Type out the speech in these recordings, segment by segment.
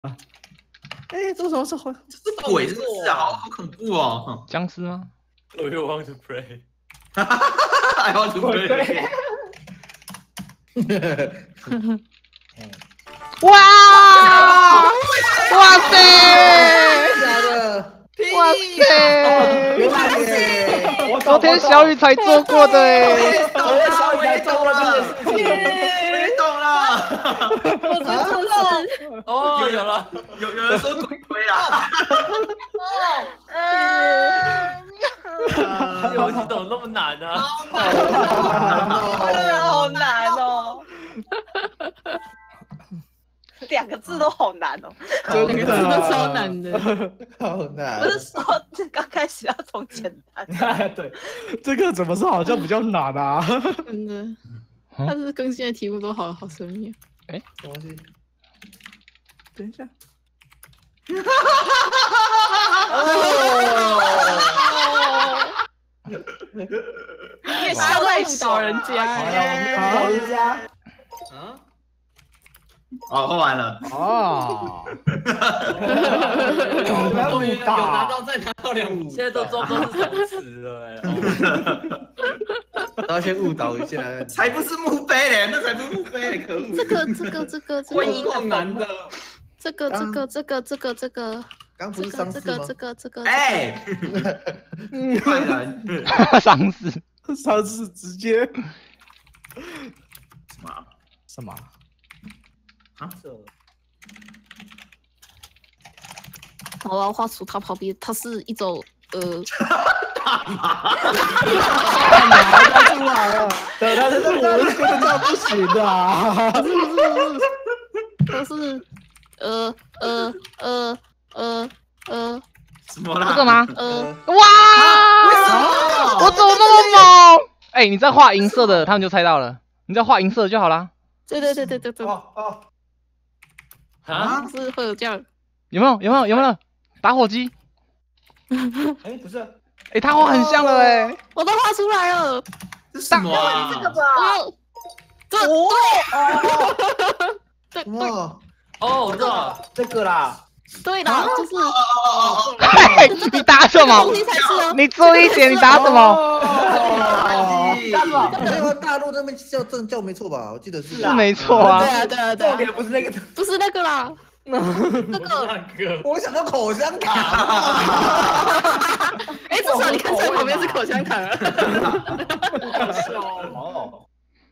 哎，这什么是鬼？ 这是鬼是不是啊？好恐怖哦！ 僵尸吗？ 我又 want to pray。 I want to play。 哇！哇塞！ 假的？ 哇塞！ 原来耶！ 昨天小雨才做过的哎。 昨天小雨才做过这件事情。 我也懂了。 我在做事。 哦，有了， 有人说鬼鬼啦。 这游戏怎么那么难呢？ 好难哦。2个字都好难哦， 真的超难的。 好难。 不是说这刚开始要从简单。 对，这个怎么说好像比较难啊？ 真的，他是更新的题目都好神秘。 什么东西？等一下。 你也笑在误导人家。 好人家。 哦，喝完了。 哦。 有拿到再拿到2，现在都装作是同词了哎。 要先误导一下。 才不是墓碑嘞，那才不是墓碑嘞，可恶！ 婚姻很难的。 这个， 刚不是丧尸吗？ 这个， 哎，坏人， 丧尸， 丧尸直接什么？ 什么？ 啊？ 我要画出它旁边，它是一种干嘛出来了？对，但是我是觉得这样不行的啊。 它是什么啦？ 这个吗？哇！ 为什么？ 我怎么那么猛？哎，你再画银色的，他们就猜到了。你再画银色就好啦。 对。 啊？ 是会有这样。 有没有？打火机。 哎，不是。 哎，他画很像了哎。 我都画出来了。 这什么啊？ 这个吧。 对。 哦，我知道这个啦。 对啦，就是。 你打什么？你注意点，你打什么？ 打什么？没有大陆那边叫没错吧？我记得是。 是没错啊。 对啊。 重点不是那个， 不是那个啦。那个， 我想到口香糖。 哎，至少你看这旁边是口香糖啊。 哦。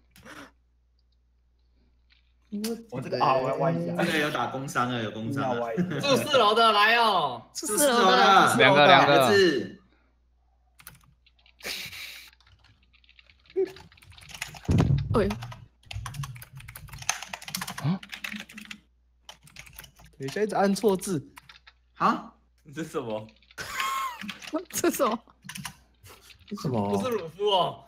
我这个啊，我要歪一下。 这个有打工伤了，有工伤了。 住4楼的来哦， 住4楼的， 两个字。 哎。 你现在一直按错字啊？ 这是什么？ 这是什么？ 什么？ 不是鲁夫哦。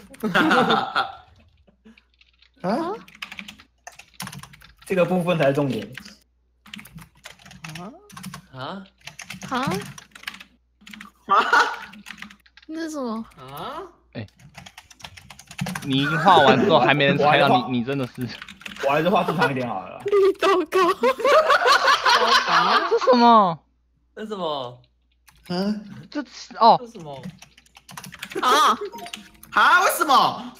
啊？这个部分才是重点。 啊？ 那是什么？ 啊？ 哎，你已经画完之后还没人猜到，你真的是。 我还是画正常一点好了。 绿豆糕。 这什么？ 这什么？ 这哦。 这什么？ 为什么？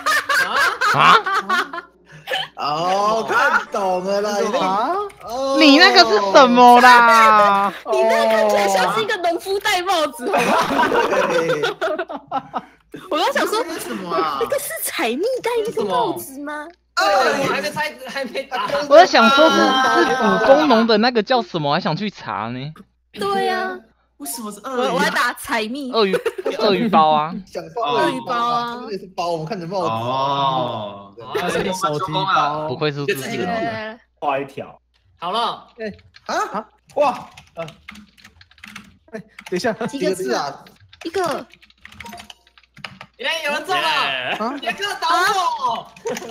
哦，看懂了啦！ 你那个是什么啦？ 你那个看起来像是一个农夫戴帽子，好不好？我刚想说， 为什么啊？ 那个是采蜜戴那个帽子吗？ 我还没猜，还没答。 我在想说是武工农的那个叫什么，还想去查呢。 对呀， 为什么是鳄鱼？ 我还打采蜜。 鳄鱼包啊。 想包鳄鱼包啊， 这个也是包，我们看着帽子。 哦， 它是手提包， 不愧是自己人。画一条。 好了。 哇，等一下， 几个字啊？一个。 耶，有人中了！杰克打我！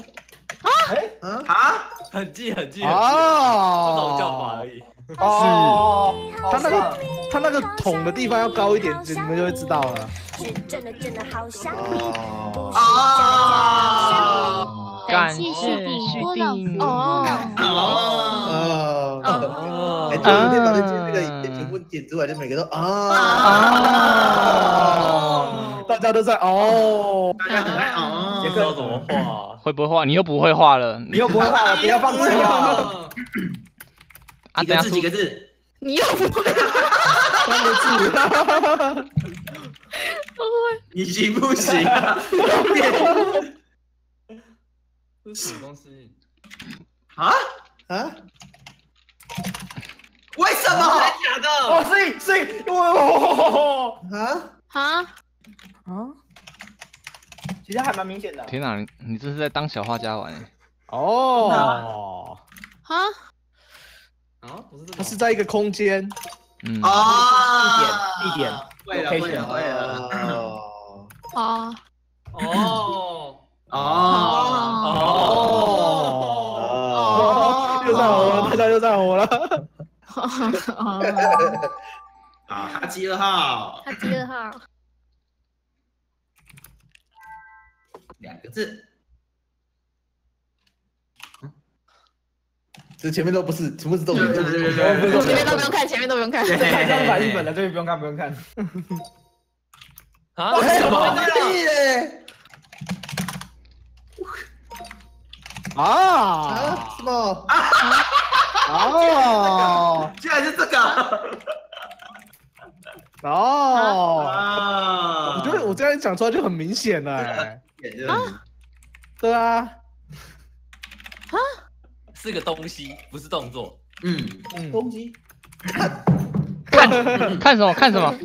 很近。 哦， 不懂叫法而已。 哦，他那个桶的地方要高一点，你们就会知道了。 感谢续订。 哎，就有天把那个全部剪出来，就每个都大家都在哦， 大家很爱哦。 杰克怎么画？ 会不会画？你又不会画了。 你又不会画了，不要放弃啊！ 啊， 几个字？几个字？ 你又不会， 三个字， 你行不行啊？ 这是什么东西？ 啊？为什么？ 真假的？ 哦，所以， 其实还蛮明显的。 天哪，你这是在当小画家玩？ 哦， 啊， 啊，不是这个。 它是在一个空间， 啊， 一点， 会了，会了，会了。 啊， 哦又在火了，大家又在火了。 啊，哈基2号他第2号， 2个字。 这前面都不是，全部是动物。 对， 前面都不用看，前面都不用看。 太刚反日本了，这边不用看，不用看。 啊？什么？ 什么？ 居然是这个。 我觉得我这样讲出来就很明显了。对啊， 是个东西，不是动作。 东西。 看什么？看什么？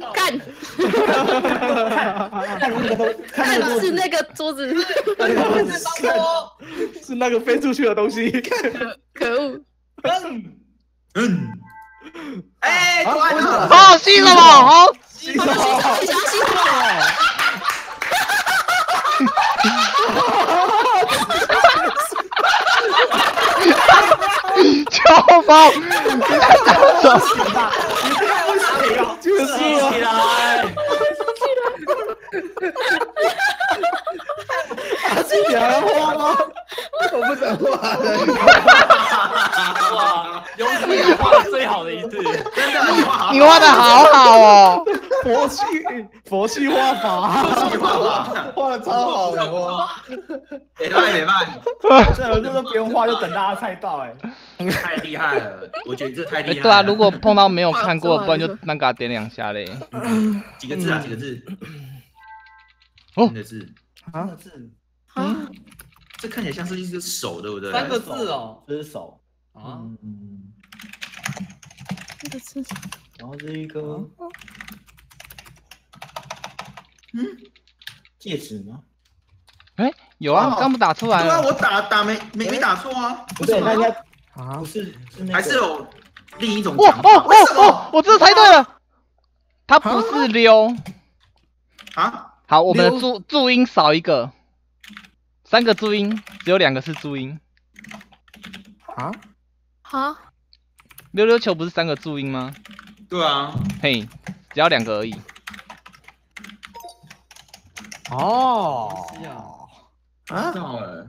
看是那个桌子， 是那个飞出去的东西。 可恶！ 哎，关了。 啊，吸什么？好， 吸什么？ 你想要吸什么？ 小宝， 就是起来！ 你还要画吗？我不想画了。 哇，有史以来画的最好的一次。 真的，你画好。 你画的好好哦。 佛系画法，画的超好的哇！ 没办，没办， 这有这都不用画，就等大家猜到哎。 太厉害了！我觉得这太厉害了。 对啊，如果碰到没有看过，不然就那个点2下嘞。 几个字啊？几个字？ 哦真的是这看起来像是一个手，对不对？ 3个字哦。 这是手， 啊？ 这个是然后是一个戒指吗？ 哎，有啊，刚不打出来对啊， 了。 我打没打错啊。 不对，那应该啊不是，是那个还是有另一种哇讲法。 哦哦哦，我这猜对了，它不是溜。 啊？ 好，我们的注音少一个，3个注音，只有2个是注音。 好， 溜溜球不是3个注音吗？ 对啊。 嘿，只要2个而已。 哦， 知道了。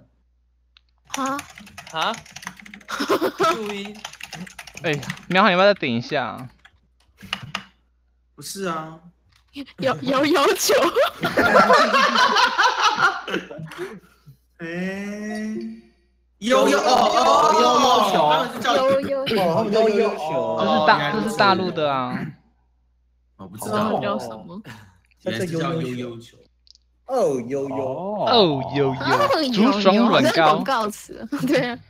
啊？注音？ 哎，苗涵，你要不要再点一下？ 不是啊。 有球， 哎，悠悠球，他们是叫有， 他们叫悠悠球， 这是大陆的啊。 我不知知道道叫什么？ 原来是叫悠悠球。 哦悠悠， 哦，有竹爽软膏广。告词，对啊，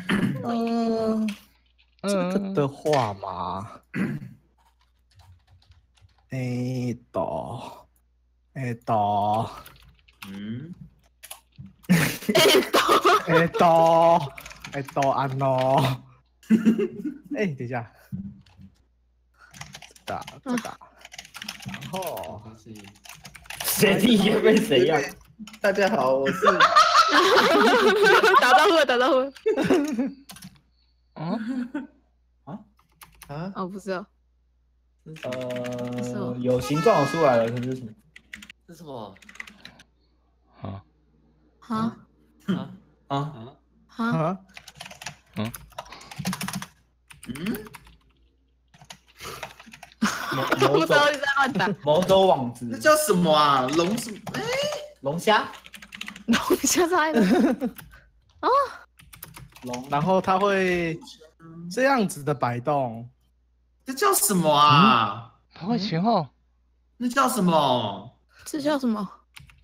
这个的话嘛，安喏，哎，等一下，这个，然后谁第一个被谁呀？ 大家好，我是打招呼，哦，不知道， 有形状出来了，可是什么？ 这是什么？ 不知道你在乱打。 毛豆网子那，叫什么啊？龙什么？哎， 龙虾， 龙虾在的。 龙， 然后它会这样子的摆动， 这叫什么啊？ 它会前后。 那叫什么？ 这叫什么？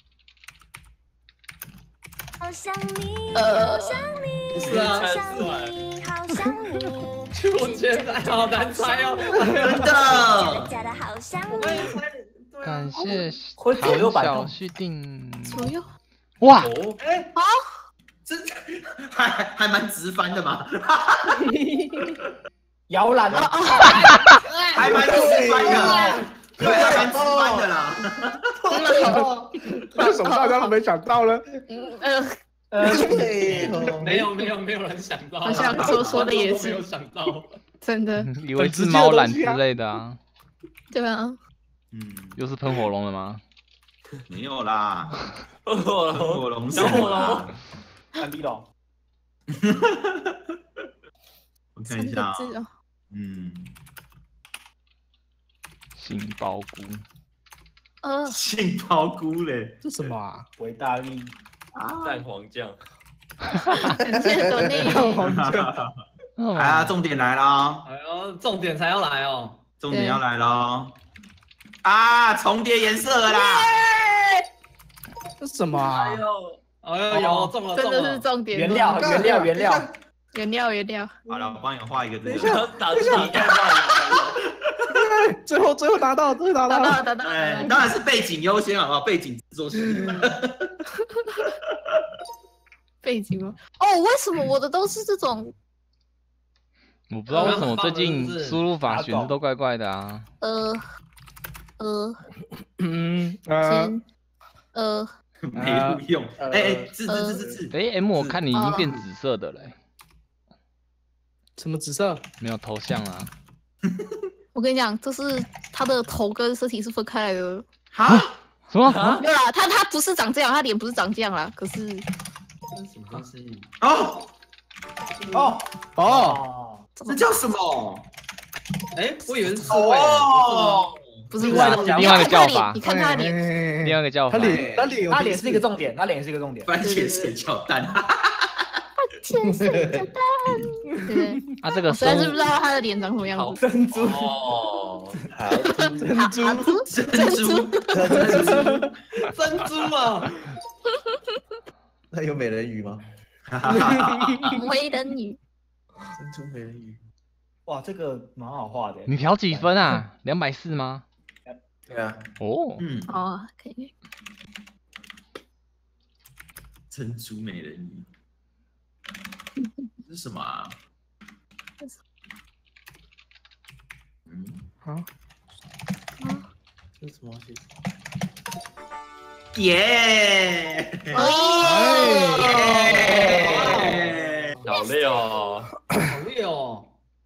好想你， 呃好想你， 不是啊好想你，好想你。 我觉得好难猜哦。 真假的的。 假的好想我刚才你。 猜，对啊。 感谢会左右摆动小续订。 左右。 哇， 哎， 真还蛮直翻的嘛， 摇篮啊， 还蛮直翻的，对，还蛮直翻的啦。 为什么大家都没想到呢？ 对， 没有人想到， 好像说的也是没有想到。 真的， 以为是猫懒之类的啊。 对啊。 嗯， 又是喷火龙了吗？ 没有啦， 火火龙小火龙， 看地龙， 我看一下啊， 字哦。 嗯， 杏鲍菇。 杏鲍菇嘞， 这什么啊？ 维大利， 蛋黄酱。 感谢多内。 来啊，重点来了， 哎呦，重点才要来哦。 重点要来了啊！重叠颜色了啦！ 这什么啊？ 哎呦，有中了， 真的是重点。 原料， 原料。 好了，我帮你画一个这等一下个。 打字你看到最后拿到， 达到。 哎，当然是背景优先，好不好？背景制作师。 背景吗？哦，为什么我的都是这种？ 我不知道为什么最近输入法选的都怪怪的啊。 先没录用。哎，字。 哎，M，我看你已经变紫色的了。 什么紫色？ 没有头像啊。 我跟你讲，这是他的头跟身体是分开来的。 哈？ 什么？ 没有啦，他不是长这样，他脸不是长这样啦。可是什么东西？ 哦，这叫什么？ 哎，我以为是刺猬。 不是另外一个叫法你看他的脸， 另外一个叫法。 他脸是一个重点， 番茄水饺蛋。 切水饺蛋。对， 啊，这个我实在是不知道他的脸长什么样子。 珍珠， 哦，珍珠啊！ 那有美人鱼吗？ 美人鱼。 珍珠美人鱼。 哇，这个蛮好画的。 你调几分啊？240吗？ 对啊。 哦。 哦，可以。 珍珠美人鱼。这是什么啊？ 这是什么东西？ 耶！ 好累哦，好累哦。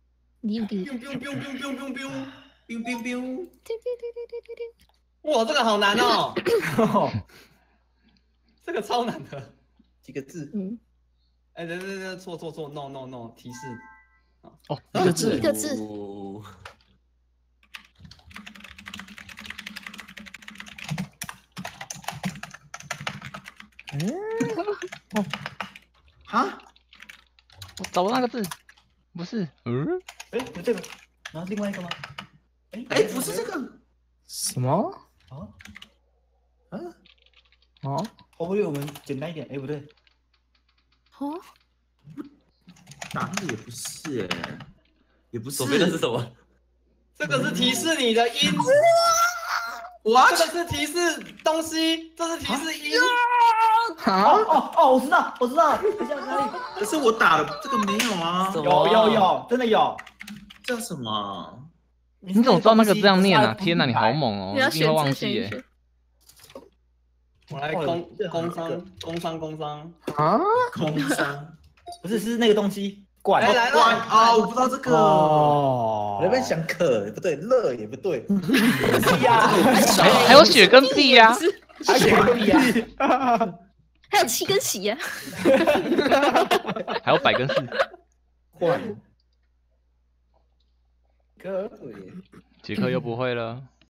哇，这个好难哦。这个超难的。 几个字？ 哎，等，错 ，no，提示。 哦， 一个字。 哈？ 我找不到那个字，不是。 哎，有这个，然后另外一个吗？ 哎，不是这个。 什么？ 我以为我们简单一点，哎，不对。 答案也不是哎，也不是。 左边的是什么？这个是提示你的音。 哇， 这个是提示东西，这是提示音。 我知道，等一下哪里？ 可是我打的这个没有啊。 有，真的有。 叫什么？ 你怎么知道那个这样念啊？天哪，你好猛哦！一定会忘记耶。 我来工商啊！ 工商不是，是那个东西罐。 来了啊！我不知道这个。 我那边想可也不对，乐也不对。 是呀， 还有雪跟碧呀， 还有雪跟碧呀， 还有七跟喜呀， 还有100跟4。 换。 可对。 杰克又不会了。